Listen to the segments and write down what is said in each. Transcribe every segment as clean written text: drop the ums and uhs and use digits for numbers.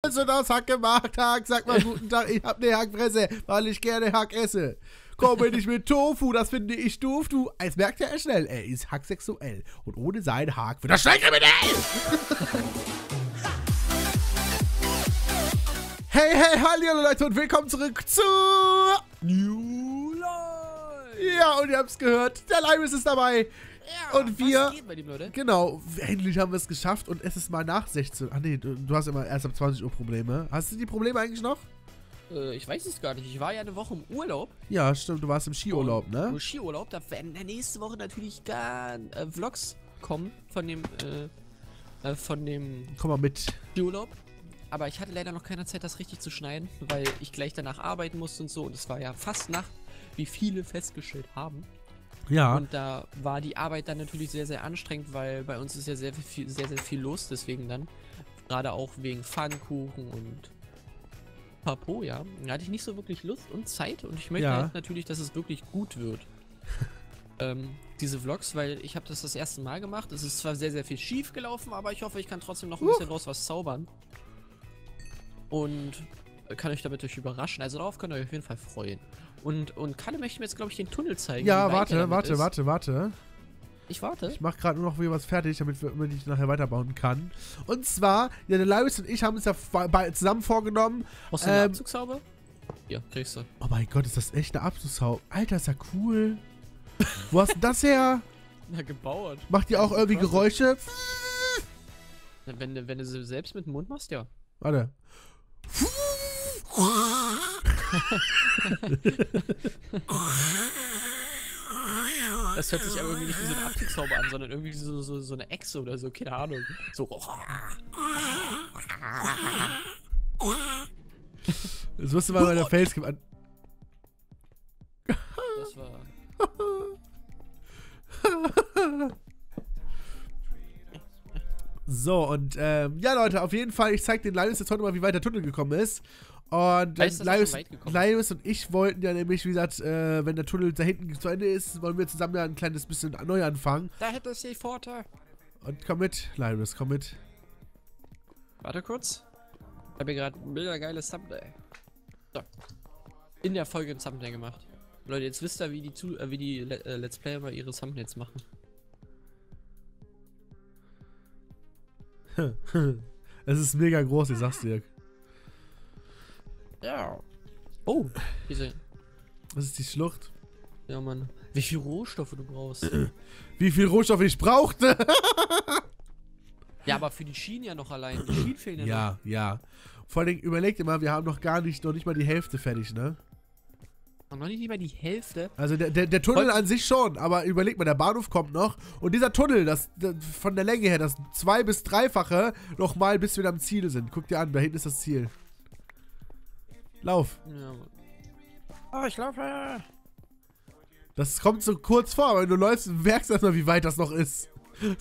hast du das Hack gemacht, Hack? Sag mal guten Tag, ich hab ne Hackfresse, weil ich gerne Hack esse. Komm mir nicht mit Tofu, das finde ich doof, du. Es merkt ja er schnell, er ist hacksexuell. Und ohne seinen Hack wird er schnell kriminell. Hey, hey, hallo Leute und willkommen zurück zu New Life. Ja, und ihr habt's gehört, der Live ist dabei. Ja, und wir, was geht bei dem, Leute? Genau, endlich haben wir es geschafft und es ist mal nach 16. Ach nee, du hast immer erst ab 20 Uhr Probleme. Hast du die Probleme eigentlich noch? Ich weiß es gar nicht. Ich war ja eine Woche im Urlaub. Ja, stimmt, du warst im Skiurlaub, ne? Im Skiurlaub, da werden nächste Woche natürlich gar Vlogs kommen von dem Komm mal mit. Skiurlaub. Aber ich hatte leider noch keine Zeit, das richtig zu schneiden, weil ich gleich danach arbeiten musste und so. Und es war ja fast Nacht, wie viele festgestellt haben. Ja. Und da war die Arbeit dann natürlich sehr, sehr anstrengend, weil bei uns ist ja sehr viel los. Deswegen dann, gerade auch wegen Pfannkuchen und Papo, ja. Da hatte ich nicht so wirklich Lust und Zeit. Und ich möchte halt natürlich, dass es wirklich gut wird. Diese Vlogs, weil ich habe das erste Mal gemacht. Es ist zwar sehr, sehr viel schief gelaufen, aber ich hoffe, ich kann trotzdem noch ein bisschen raus was zaubern. Und kann euch damit überraschen. Also darauf könnt ihr euch auf jeden Fall freuen. Und Kalle möchte mir jetzt, glaube ich, den Tunnel zeigen. Ja, warte. Ich warte. Ich mache gerade nur noch was fertig, damit ich nachher weiterbauen kann. Und zwar, ja, der Lewis und ich haben uns ja zusammen vorgenommen. Brauchst du eine Abzugshaube? Ja, kriegst du. Oh mein Gott, ist das echt eine Abzugshaube? Alter, ist ja cool. Wo hast du das her? Na, gebaut. Macht die auch irgendwie Geräusche? Wenn du sie selbst mit dem Mund machst, ja. Warte. Das hört sich aber irgendwie nicht wie so eine Abzugshaube an, sondern irgendwie so eine Echse oder so, keine Ahnung. So. Das musst du mal bei der Facecam an. Das war... So, und ja Leute, auf jeden Fall, ich zeig den Linus jetzt heute mal, wie weit der Tunnel gekommen ist. Und Linus und ich wollten ja nämlich, wie gesagt, wenn der Tunnel da hinten zu Ende ist, wollen wir zusammen ja ein kleines bisschen neu anfangen. Da hätte es die Pforte. Und komm mit, Linus, komm mit. Warte kurz. Ich habe hier gerade ein mega geiles Thumbnail. So. In der Folge ein Thumbnail gemacht. Leute, jetzt wisst ihr, wie die Let's Player mal ihre Thumbnails machen. Es ist mega groß, ich sag's dir. Ja. Oh, diese. Das ist die Schlucht. Ja, Mann. Wie viel Rohstoffe du brauchst. Wie viel Rohstoffe ich brauchte. Ja, aber für die Schienen ja noch allein. Die Schienen fehlen ja noch. Ja. Vor allem, überlegt immer, wir haben noch nicht mal die Hälfte fertig, ne? Und noch nicht mal die Hälfte. Also der Tunnel an sich schon, aber überleg mal, der Bahnhof kommt noch. Und dieser Tunnel, das von der Länge her, das 2- bis 3-fache nochmal, bis wir am Ziel sind. Guck dir an, da hinten ist das Ziel. Lauf. Ja. Oh, ich laufe. Das kommt so kurz vor, aber wenn du läufst, merkst du erstmal, wie weit das noch ist.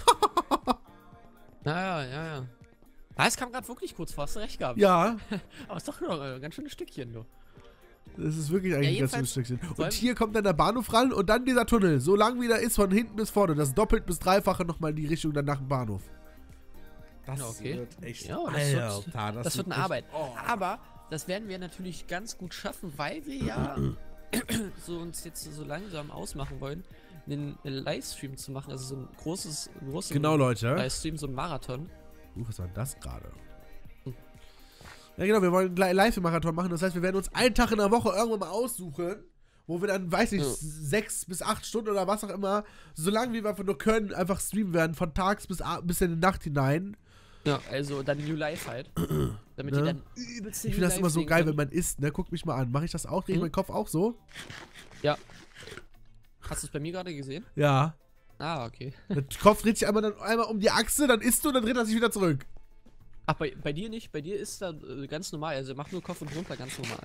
Ja. Es kam gerade wirklich kurz vor, hast du recht gehabt. Ja. Aber ist doch noch ein ganz schönes Stückchen, du. Das ist wirklich eigentlich ein ganz schönes Stückchen. Und hier kommt dann der Bahnhof ran und dann dieser Tunnel. So lang wie der ist, von hinten bis vorne. Das doppelt bis dreifache nochmal in die Richtung dann nach dem Bahnhof. Das wird echt... Ja, das wird eine Arbeit. Oh. Aber das werden wir natürlich ganz gut schaffen, weil wir ja uns jetzt so langsam ausmachen wollen, einen Livestream zu machen. Also so ein großen genau, Leute. Livestream, so ein Marathon. Was war das gerade? Ja genau, wir wollen einen Live-Marathon machen. Das heißt, wir werden uns einen Tag in der Woche irgendwann mal aussuchen, wo wir dann, weiß ich, 6 bis 8 Stunden oder was auch immer, so lange wie wir einfach nur können, einfach streamen werden, von tags bis in die Nacht hinein. Ja, also dann New Life halt. Damit die dann übelst. Ich finde das immer so geil, wenn man isst, ne? Guck mich mal an. Mache ich das auch? Drehe ich meinen Kopf auch so? Ja. Hast du es bei mir gerade gesehen? Ja. Ah, okay. Der Kopf dreht sich einmal um die Achse, dann isst du und dann dreht er sich wieder zurück. Ach, bei dir nicht? Bei dir ist da ganz normal. Also mach nur Kopf und runter, ganz normal.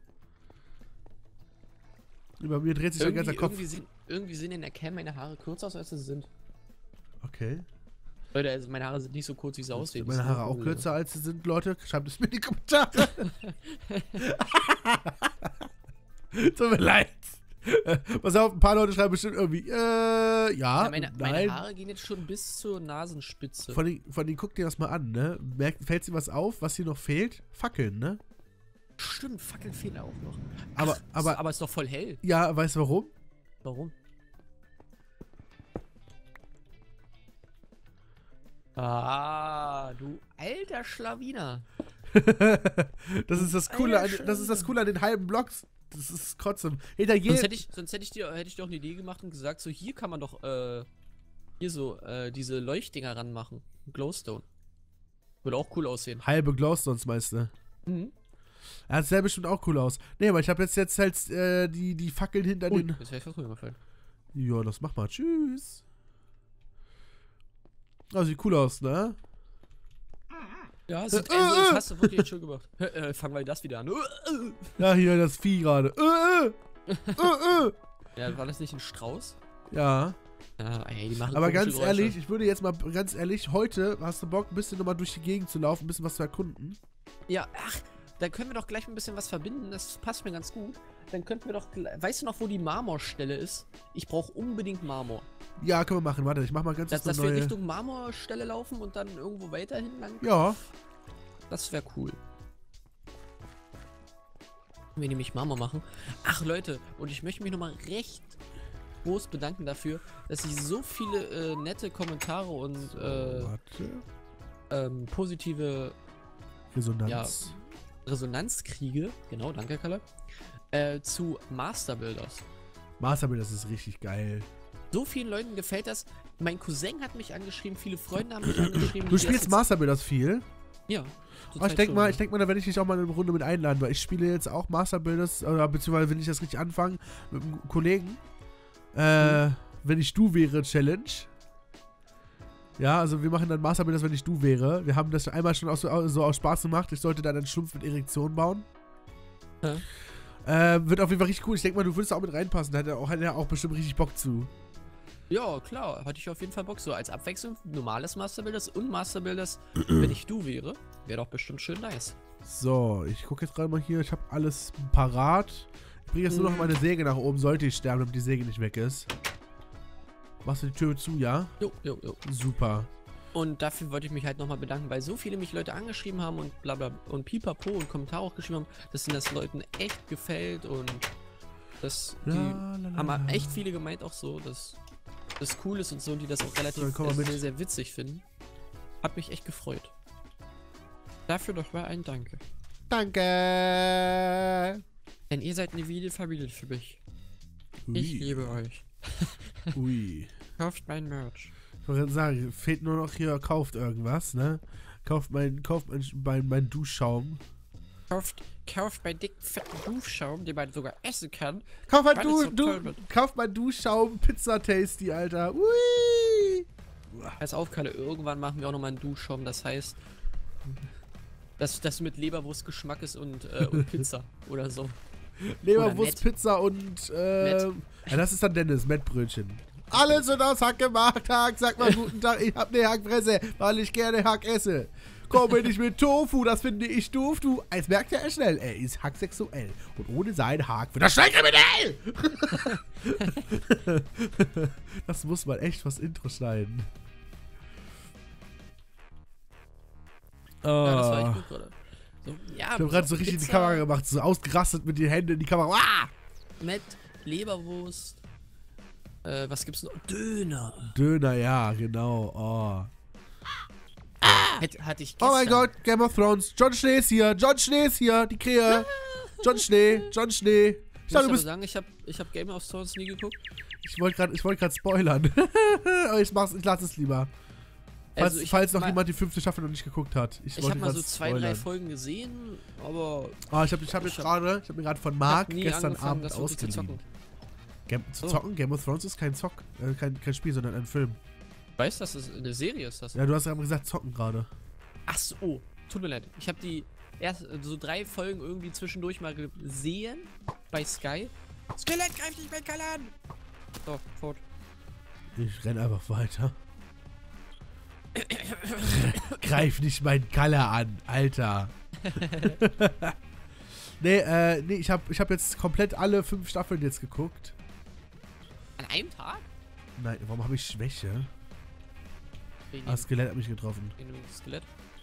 Bei mir dreht sich der ganze Kopf. Irgendwie sehen in der Cam meine Haare kürzer aus, als sie sind. Okay. Leute, also meine Haare sind nicht so kurz, wie sie aussehen. Meine Haare auch kürzer, als sie sind, Leute? Schreibt es mir in die Kommentare. Tut mir leid. Pass auf, ein paar Leute schreiben bestimmt irgendwie, ja, Ja, meine Haare gehen jetzt schon bis zur Nasenspitze. Von denen guck dir das mal an, ne? Fällt dir was auf, was hier noch fehlt? Fackeln, ne? Stimmt, Fackeln fehlen auch noch. Aber ist doch voll hell. Ja, weißt du warum? Warum? Ah, du alter Schlawiner. Das ist das Coole an den halben Blocks. Das ist kotzem. Sonst hätte ich dir auch eine Idee gemacht und gesagt, so hier kann man doch hier so diese Leuchtdinger ranmachen. Glowstone. Würde auch cool aussehen. Halbe Glowstones meinst du? Mhm. Ja, das sähe bestimmt auch cool aus. Nee, aber ich habe jetzt halt die Fackeln hinter den... Das wäre früher gefallen. Ja, das mach mal. Tschüss. Oh, sieht cool aus, ne? Ja, das hast du wirklich schön gemacht. Fangen wir das wieder an. Ja, hier das Vieh gerade. Ja, war das nicht ein Strauß? Ja. Ja, ey, die machen aber ganz Geräusche. ehrlich, ich würde jetzt mal ganz ehrlich, heute hast du Bock, ein bisschen nochmal durch die Gegend zu laufen, ein bisschen was zu erkunden? Ja, ach, da können wir doch gleich ein bisschen was verbinden. Das passt mir ganz gut. Dann könnten wir doch... Weißt du noch, wo die Marmorstelle ist? Ich brauche unbedingt Marmor. Ja, können wir machen. Warte, ich mach mal ganz kurz Dass wir Richtung Marmorstelle laufen und dann irgendwo weiterhin lang. Ja. Das wäre cool. Wenn wir nämlich Marmor machen. Ach, Leute, und ich möchte mich nochmal recht groß bedanken dafür, dass ich so viele nette Kommentare und positive Resonanz kriege. Genau, danke, Kalle. Zu Master Builders. Master Builders ist richtig geil. So vielen Leuten gefällt das. Mein Cousin hat mich angeschrieben, viele Freunde haben mich angeschrieben. Du spielst Master Builders viel? Ja. Oh, ich denke mal, da werde ich dich auch mal eine Runde mit einladen, weil ich spiele jetzt auch Master Builders, beziehungsweise wenn ich das richtig anfange, mit einem Kollegen. Wenn ich du wäre, Challenge. Ja, also wir machen dann Master Builders, wenn ich du wäre. Wir haben das einmal schon so aus Spaß gemacht. Ich sollte dann einen Schlumpf mit Erektion bauen. Wird auf jeden Fall richtig cool. Ich denke mal, du würdest auch mit reinpassen. Da hat er auch bestimmt richtig Bock zu. Ja, klar. Hatte ich auf jeden Fall Bock. So als Abwechslung normales Master Builders und Master Builders, wenn ich du wäre. Wäre doch bestimmt schön nice. So, ich gucke jetzt gerade mal hier. Ich habe alles parat. Ich bringe jetzt nur noch meine Säge nach oben. Sollte ich sterben, damit die Säge nicht weg ist. Machst du die Tür zu, ja? Jo. Super. Und dafür wollte ich mich halt nochmal bedanken, weil so viele mich Leute angeschrieben haben und blabla und pipapo und Kommentare auch geschrieben haben, dass ihnen das Leuten echt gefällt und das haben echt viele gemeint auch so, dass das cool ist und so und die das auch relativ sehr, sehr witzig finden. Hat mich echt gefreut. Dafür doch mal ein Danke. Danke! Denn ihr seid eine wilde Familie für mich. Ui. Ich liebe euch. Ui. Kauft mein Merch. Ich wollte sagen, fehlt nur noch hier, kauft irgendwas, ne? Kauft mein Duschschaum. Kauft meinen dicken, fetten Duschschaum, den man sogar essen kann. Kauft mein Duschschaum, Pizza Tasty, Alter. Ui! Pass auf, Kalle, irgendwann machen wir auch nochmal einen Duschschaum, das heißt, das mit Leberwurstgeschmack ist und Pizza oder so. Leberwurst, Pizza und, ja, das ist dann Dennis, Mettbrötchen. Alles wird aus Hack gemacht, Hack, sag mal guten Tag, ich hab ne Hackfresse, weil ich gerne Hack esse. Komm nicht mit Tofu, das finde ich doof, du. Jetzt merkt er schnell, er ist hacksexuell. Und ohne seinen Hack wird er schnell kriminell! Das muss man echt was Intro schneiden. Ja, das war echt gut gerade. So, ja, ich hab gerade so richtig in die Kamera gemacht, so ausgerastet mit den Händen in die Kamera. Ah! Mit Leberwurst. Was gibt's noch? Döner. Döner, ja, genau. Oh. Hatte ich gestern. Oh mein Gott, Game of Thrones. Jon Schnee ist hier. Die Krähe. Jon Schnee. Ich muss aber sagen, ich hab Game of Thrones nie geguckt. Ich wollte gerade spoilern. Aber ich lasse es lieber. Falls noch jemand die 5. Staffel noch nicht geguckt hat. Ich habe mal so 2-3 Folgen gesehen, aber... Ich hab mir gerade von Marc gestern Abend ausgeliehen. Game of Thrones ist kein Spiel, sondern ein Film. Weißt du, dass es eine Serie ist? Ja, du hast ja gesagt, zocken gerade. Ach so, tut mir leid. Ich habe die erst so 3 Folgen irgendwie zwischendurch mal gesehen bei Sky. Skelett, greif dich mein Kalle an! So, fort. Ich renn einfach weiter. Greif nicht meinen Kalle an, Alter. Nee, ich hab jetzt komplett alle 5 Staffeln jetzt geguckt. An einem Tag? Nein, warum habe ich Schwäche? Skelett hat mich getroffen. Skelett?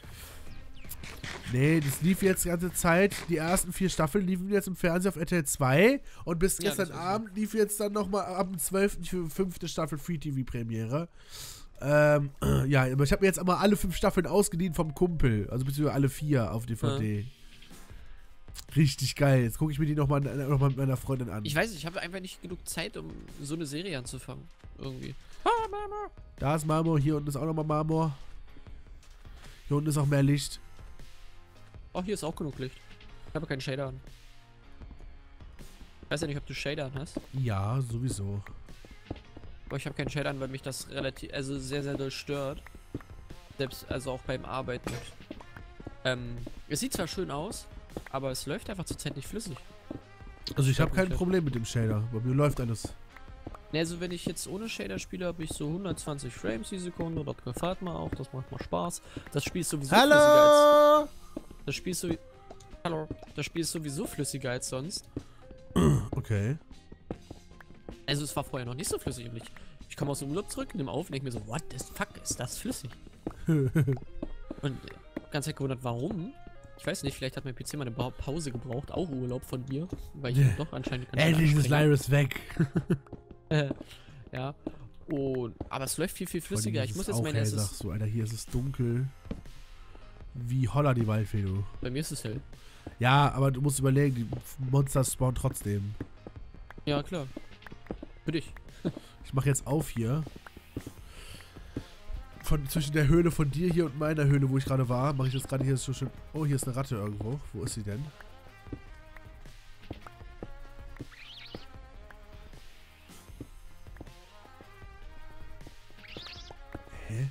Nee, das lief jetzt die ganze Zeit. Die ersten 4 Staffeln liefen jetzt im Fernsehen auf RTL 2. Und bis gestern Abend lief jetzt dann nochmal ab dem 12. für 5. Staffel Free TV Premiere. Ja, aber ich habe mir jetzt aber alle 5 Staffeln ausgeliehen vom Kumpel. Also beziehungsweise alle 4 auf DVD. Ja. Richtig geil. Jetzt gucke ich mir die nochmal mit meiner Freundin an. Ich weiß nicht, ich habe einfach nicht genug Zeit, um so eine Serie anzufangen. Irgendwie. Marmor. Da ist Marmor, hier unten ist auch nochmal Marmor. Hier unten ist auch mehr Licht. Oh, hier ist auch genug Licht. Ich habe keinen Shader an. Ich weiß ja nicht, ob du Shader an hast. Ja, sowieso. Aber ich habe keinen Shader an, weil mich das relativ, also sehr, sehr doll stört. Selbst, also auch beim Arbeiten. Es sieht zwar schön aus, aber es läuft einfach zurzeit nicht flüssig. Also ich habe kein Problem mit dem Shader. Bei mir läuft alles. Ne, also wenn ich jetzt ohne Shader spiele, habe ich so 120 Frames die Sekunde. Das gefällt mir auch, das macht mal Spaß. Das Spiel ist sowieso flüssiger als... Das Spiel ist sowieso flüssiger als sonst. Okay. Also es war vorher noch nicht so flüssig. Und ich komme aus dem Urlaub zurück, nehme auf und denke mir so, what the fuck, ist das flüssig? Und ganz gewundert, warum? Ich weiß nicht, vielleicht hat mein PC mal eine Pause gebraucht, auch Urlaub von mir, weil ich doch anscheinend... Endlich ist Lyris weg. Ja. Aber es läuft viel, viel flüssiger. Ich muss jetzt meine SS... Sagst du, Alter, hier ist es dunkel. Wie holler die Waldfee, du. Bei mir ist es hell. Ja, aber du musst überlegen, die Monster spawnen trotzdem. Ja, klar. Für dich. Ich mache jetzt auf hier. Zwischen der Höhle von dir hier und meiner Höhle, wo ich gerade war, mache ich das gerade hier so schön. Oh, hier ist eine Ratte irgendwo. Wo ist sie denn? Hä?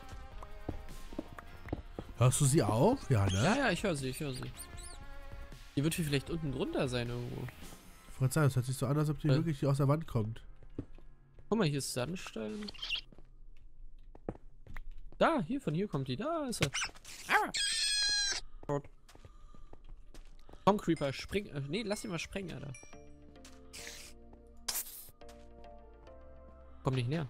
Hörst du sie auch? Ja, ne? Ja, ich höre sie, Die wird hier vielleicht unten drunter sein irgendwo. Verzeih, das hört sich so an, als ob die wirklich hier aus der Wand kommt. Guck mal, hier ist Sandstein. Da, von hier kommt die. Da ist er. Ah. Komm, Creeper, spring. Nee, lass ihn mal sprengen, Alter. Komm nicht näher.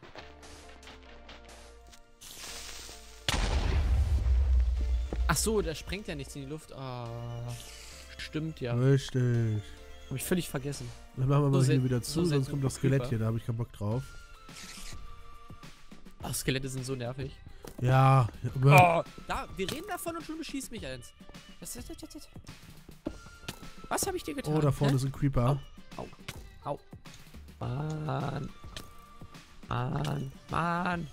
Ach so, der sprengt ja nichts in die Luft. Ah, stimmt ja. Richtig. Hab ich völlig vergessen. Dann machen wir mal hier wieder zu, sonst kommt das Skelett hier, da habe ich keinen Bock drauf. Ach, Skelette sind so nervig. Ja. Oh, da, wir reden davon und schon beschießt mich eins. Was habe ich dir getan? Oh, da vorne ist ein Creeper. Au. Mann.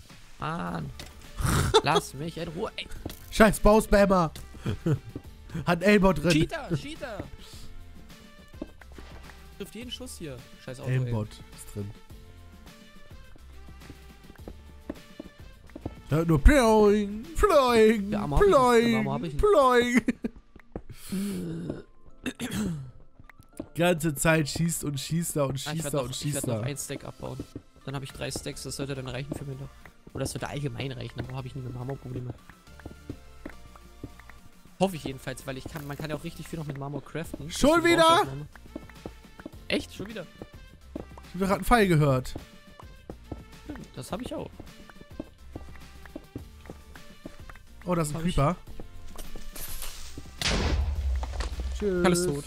Lass mich in Ruhe, ey. Scheiß Bauspammer. Hat ein Aimbot drin. Cheater. Trifft jeden Schuss hier. Scheiß Auto, Aimbot ist drin. Da hört nur Ploing. Ganze Zeit schießt und schießt da und schießt da und schießt da. Ich werde noch 1 Stack abbauen. Dann habe ich 3 Stacks, das sollte dann reichen für mich noch. Oder das sollte allgemein reichen, aber habe ich nie mit Marmor-Probleme. Hoffe ich jedenfalls, weil man kann ja auch richtig viel noch mit Marmor craften. Schon wieder? Echt? Schon wieder? Ich habe gerade einen Pfeil gehört. Das habe ich auch. Oh, das ist ein Creeper. Tschüss. Alles tot.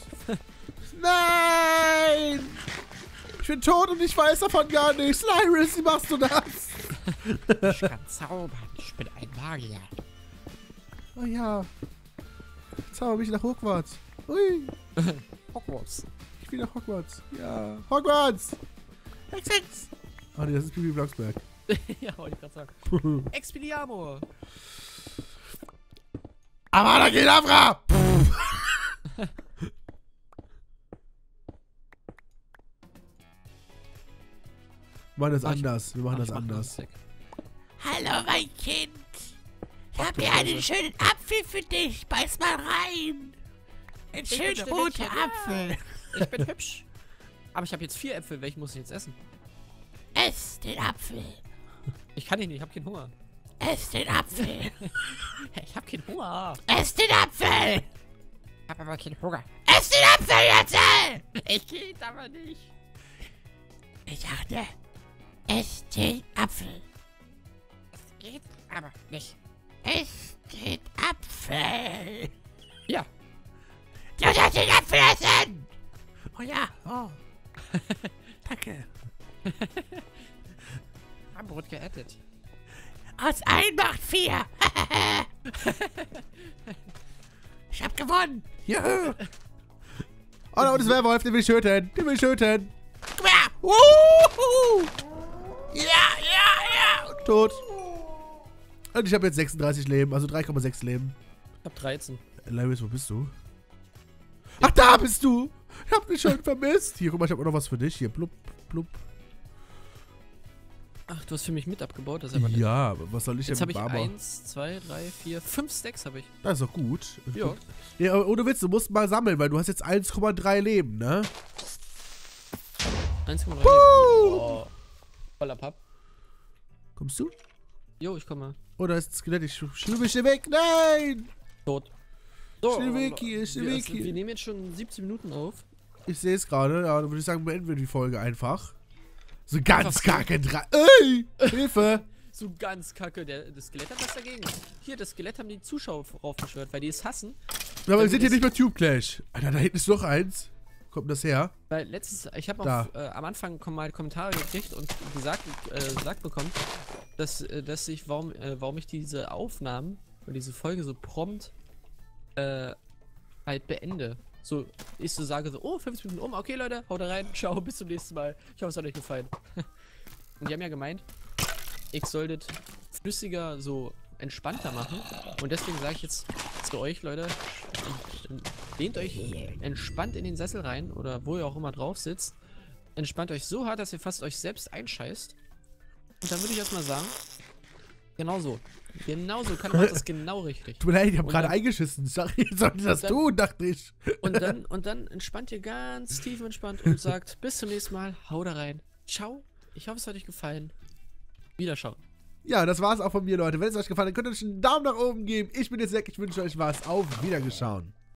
Nein! Ich bin tot und ich weiß davon gar nichts. Lyris, wie machst du das? Ich kann zaubern. Ich bin ein Magier. Oh ja. Zauber mich nach Hogwarts. Ui. Hogwarts. Ich will nach Hogwarts. Ja. Hogwarts! Hex! Oh nee, das ist Bibi Blocksberg. Ja, wollte ich gerade sagen. Expelliarmus! Avada Kedavra! Wir machen das anders. Wir machen das anders. Hallo, mein Kind. Ich habe hier einen schönen Apfel für dich. Beiß mal rein. Ein schöner roter Apfel. Ich bin hübsch. Aber ich habe jetzt 4 Äpfel. Welchen muss ich jetzt essen? Ess den Apfel. Ich kann ihn nicht. Ich habe keinen Hunger. Ess den Apfel. Ich habe keinen Hunger. Ess den Apfel. Ich habe aber keinen Hunger. Ess den Apfel jetzt! Ich geht aber nicht. Ich dachte, ess den Apfel. Es geht aber nicht. Ess den Apfel. Ja. Du sollst den Apfel essen! Oh ja, oh. Danke. Abbrot geaddet. Aus 1 macht 4. Ich hab gewonnen. Juhu. Oh, da unten ist Werwolf, den will ich töten. Den will ich töten. Komm her. Ja. Tot. Und ich habe jetzt 36 Leben, also 3,6 Leben. Ich hab 13. Lewis, wo bist du? Ach, da bist du! Ich hab dich schon vermisst. Hier, guck mal, ich hab auch noch was für dich. Hier, blub, blub. Ach, du hast für mich mit abgebaut, das ist aber nett. Ja, was soll ich Jetzt denn habe mit ich Barber? 1, 2, 3, 4, 5 Stacks habe ich. Das ist doch gut. Ja. Ja, aber ohne Witz, du musst mal sammeln, weil du hast jetzt 1,3 Leben, ne? 1,3 Leben. Oh. Voller Papp. Kommst du? Jo, ich komme. Oh, da ist ein Skelett. Ich schiebe mich weg. Nein! Tot. So, Schnell weg hier, schnell weg hier. wir nehmen jetzt schon 17 Minuten auf. Ich sehe es gerade. Ja, dann würde ich sagen, beenden wir die Folge einfach. So ganz Einfach kacke dran. Ey! Hilfe! So ganz kacke. Das Skelett hat was dagegen. Hier, das Skelett haben die Zuschauer raufbeschwört, weil die es hassen. Ja, aber wir sind hier nicht bei Tube Clash. Alter, da hinten ist noch eins. Kommt das her? Weil letztens, ich habe am Anfang mal Kommentare gekriegt und gesagt bekommen, dass warum ich diese Aufnahmen oder diese Folge so prompt halt beende. So, ich so sage so, oh, 50 Minuten um, okay Leute, haut rein, ciao, bis zum nächsten Mal. Ich hoffe, es hat euch gefallen. Und die haben ja gemeint, ich sollte flüssiger, so entspannter machen. Und deswegen sage ich jetzt zu euch, Leute, lehnt euch entspannt in den Sessel rein oder wo ihr auch immer drauf sitzt. Entspannt euch so hart, dass ihr fast euch selbst einscheißt. Und dann würde ich erstmal sagen, genauso kann man das genau richtig. Tut mir leid, ich habe gerade dann- eingeschissen. Ich sollte das tun, dachte ich. Und dann entspannt ihr ganz tief entspannt und sagt, bis zum nächsten Mal, haut rein. Ciao, ich hoffe, es hat euch gefallen. Wiederschauen. Ja, das war's auch von mir, Leute. Wenn es euch gefallen hat, könnt ihr euch einen Daumen nach oben geben. Ich bin jetzt weg. Ich wünsche euch was. Auf Wiedergeschauen.